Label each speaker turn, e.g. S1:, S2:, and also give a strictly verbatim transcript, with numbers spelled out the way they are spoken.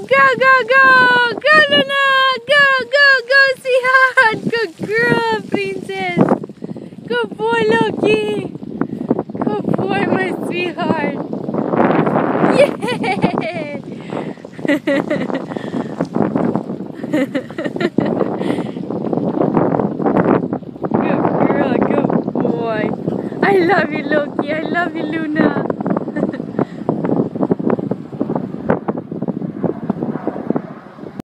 S1: Go, go, go! Go, Luna! Go, go, go, sweetheart! Good girl, princess! Good boy, Loki! Good boy, my sweetheart! Yeah! Good girl, good boy! I love you, Loki! I love you, Luna!